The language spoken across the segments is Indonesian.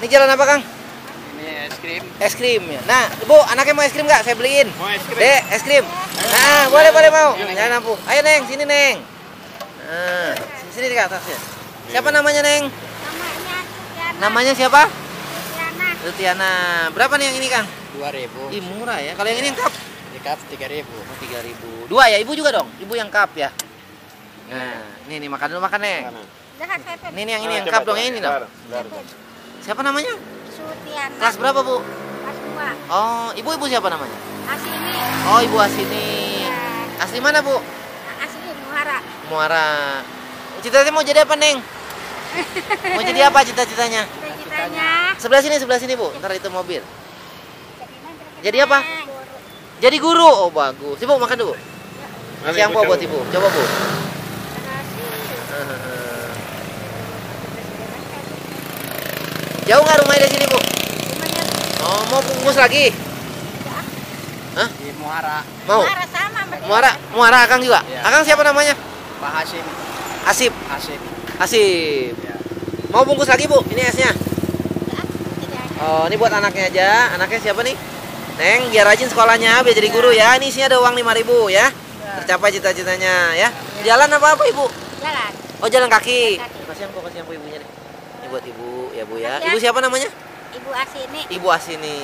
Ini jalan apa, Kang? Ini es krim. Es krim ya. Nah, Bu, anaknya mau es krim nggak? Saya beliin. Mau es krim? Dek, es krim. Nah, boleh mau. Jangan ampuh. Ayo, Neng, sini, Neng. Nah, sini di atasnya. Siapa namanya, Neng? Namanya siapa? Lutiana. Berapa nih yang ini, Kang? 2.000. Ih, murah ya. Kalau yang ini yang cup? Di cup 3.000. Oh, 3.000. Dua ya, Ibu juga dong. Ibu yang cup ya. Nah, ini makan dulu, makan, Neng. Ini yang ini yang cup dong, yang ini dong. Siapa namanya? Sutiana. Kelas berapa, Bu? Kelas 2. Oh, ibu siapa namanya? Asini. Oh, Ibu Asini. Asli mana, Bu? Asini Muara. Muara. Cita-citanya mau jadi apa, Neng? Mau jadi apa cita-citanya? Cita-citanya Sebelah sini, Bu. Ntar itu mobil. Jadi apa? Jadi guru. Oh, bagus. Ibu makan dulu. Kasih yang buat Ibu. Coba, Bu. Jauh nggak rumahnya dari sini, Bu? Oh, mau bungkus lagi? Hah? Di Muara. Mau? Muara sama sama dia. Muara Akang juga? Iya. Akang siapa namanya? Pak Hasim. Asip. Hasim. Asip. Ya. Mau bungkus lagi, Bu? Ini esnya. Tidak ada. Oh, ini buat anaknya aja. Anaknya siapa nih? Neng, biar rajin sekolahnya, biar jadi guru ya. Ini isinya ada uang 5.000 ya. Tercapai cita-citanya ya. Jalan apa, Ibu? Jalan. Oh, jalan kaki. Jalan kaki. Kasihan kok ibunya nih. Ini buat Ibu ya, Bu ya. Kasihan. Ibu siapa namanya? Ibu Asini. Ibu Asini.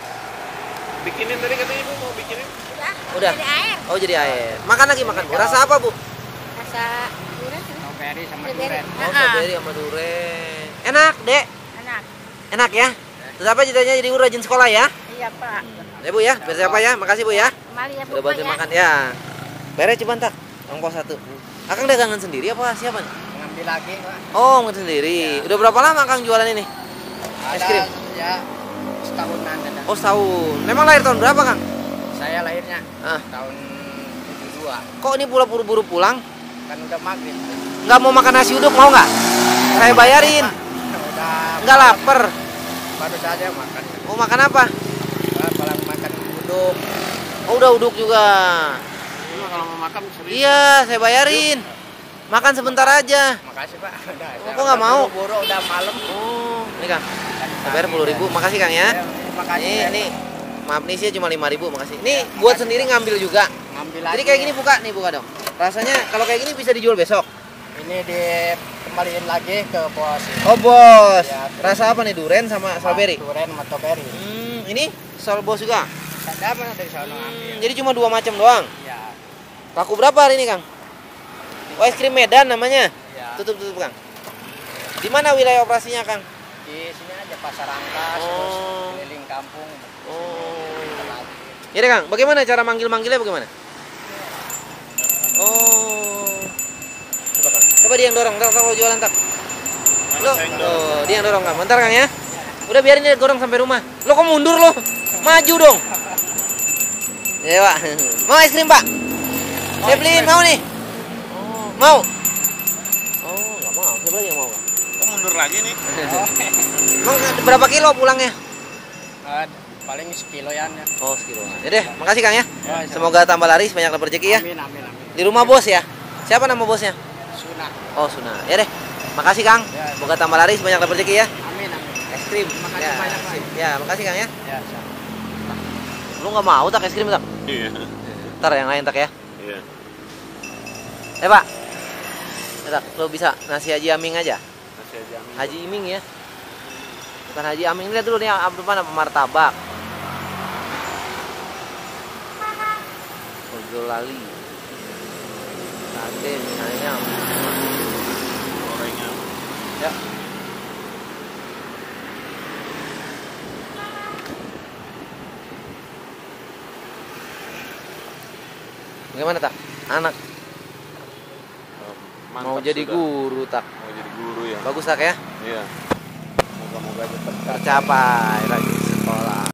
Bikinin tadi katanya Ibu mau bikinin. Udah. Jadi air. Oh, jadi air. Makan lagi, makan. Bu. Rasa apa, Bu? Rasa durian. Strawberry sama Strawberry. durian. Oh, strawberry sama durian. Enak, Dek. Enak. Enak ya. Terus apa cita-citanya jadi guru rajin sekolah ya? Iya, Pak. Ya, Bu ya. Biar siapa ya? Makasih, Bu ya. Kembali ya, Bu. Udah bantu ya. makan ya. Beres Cibantak. Ongkos 1. Akang dagangan sendiri apa siapa nih? Ngambil lagi, Pak. Oh, ngambil sendiri. Udah berapa lama Kang jualan ini? Es krim? Ya setahunan ada. Oh, setahun. Memang lahir tahun berapa, Kang? Saya lahirnya Ah. tahun 72. Kok ini pula buru-buru pulang? Kan udah maghrib. Nggak mau makan nasi uduk, mau nggak? Saya bayarin. Udah Nggak lapar. baru saja makan. Mau makan apa? Paling makan uduk. Oh, udah uduk juga. Kalau mau makan serius. Iya, saya bayarin. Makan sebentar aja. Makasih, Pak. Udah, Oh, kok nggak mau? Buru-buru udah malam. Oh, ini Kang. Saya bayar 10.000. Makasih, Kang ya. Terima kasih. Nih. Maaf nih sih cuma 5.000, makasih. Ini buat sendiri ngambil juga. Ngambil lagi. Jadi kayak gini buka dong. Rasanya kalau kayak gini bisa dijual besok. Ini dikembaliin lagi ke bos. Oh, bos. Ya, Rasa apa nih? Durian sama strawberry? Durian sama strawberry. Ini sol bos juga. Ada mana dari sana ambil? Jadi cuma 2 macam doang. Ya. Laku berapa hari ini, Kang? Oh, es krim Medan namanya. Ya. Tutup, Kang. Di mana wilayah operasinya, Kang? Di sini aja Pasar Angkas, Oh. terus keliling kampung. Oh. Lagi. Ya deh, Kang. Bagaimana cara manggil-manggilnya bagaimana? Oh. Coba, Kang. Coba dia yang dorong. Ntar kalau jualan tak. Lo, oh, dia yang dorong, Kang. Bentar, Kang ya. Udah biarin dia dorong sampai rumah. Lo kok mundur lo? Maju dong. Ya, Pak. Mau es krim, Pak? Saya beliin, mau nih. Oh, mau. Oh, nggak mau. Siapa lagi yang mau, Kang? Kok mundur lagi nih? Emang berapa kilo pulangnya? Paling sekiloan ya. Oh, sekilo. Ya deh, makasih Kang ya. Ya, Semoga tambah laris, banyak dapat rezeki ya. Amin, amin, amin. Di rumah bos ya. Siapa nama bosnya? Sunah. Oh, Suna. Ya deh. Makasih Kang. Ya. Semoga tambah laris, banyak dapat rezeki ya. Amin, amin. Es krim. Terima kasih Ya, banyak, Pak. sip. Ya, makasih Kang ya. Ya, siap. Lu nggak mau tak es krim tak? Iya. Ntar yang lain tak ya. Iya. Pak. Ya, tak, lu bisa nasi Haji Aming aja. Masih aja. Haji Iming ya. Bukan Haji Aming. Lihat dulu nih apa mana martabak. Ojo lali. Sate, mie ayam. Gorengan. Ya. Bagaimana tak? Anak mau Mantap jadi sudah. guru tak? Mau jadi guru ya. Bagus tak ya? Iya. Moga-moga cepat Tercapai.